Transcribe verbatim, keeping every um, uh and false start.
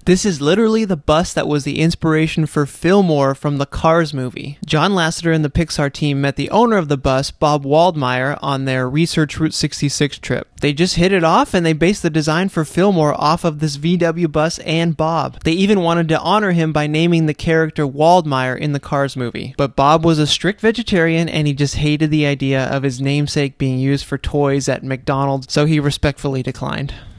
This is literally the bus that was the inspiration for Fillmore from the Cars movie. John Lasseter and the Pixar team met the owner of the bus, Bob Waldmeyer, on their Research Route sixty-six trip. They just hit it off and they based the design for Fillmore off of this V W bus and Bob. They even wanted to honor him by naming the character Waldmeyer in the Cars movie. But Bob was a strict vegetarian and he just hated the idea of his namesake being used for toys at McDonald's, so he respectfully declined.